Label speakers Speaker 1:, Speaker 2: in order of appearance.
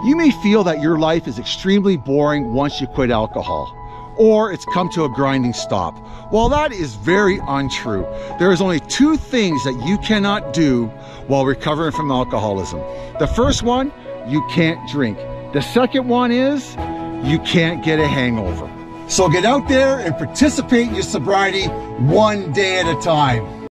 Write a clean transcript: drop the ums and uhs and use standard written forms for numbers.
Speaker 1: You may feel that your life is extremely boring once you quit alcohol, or it's come to a grinding stop. While that is very untrue, there is only two things that you cannot do while recovering from alcoholism. The first one, you can't drink. The second one is, you can't get a hangover. So get out there and participate in your sobriety one day at a time.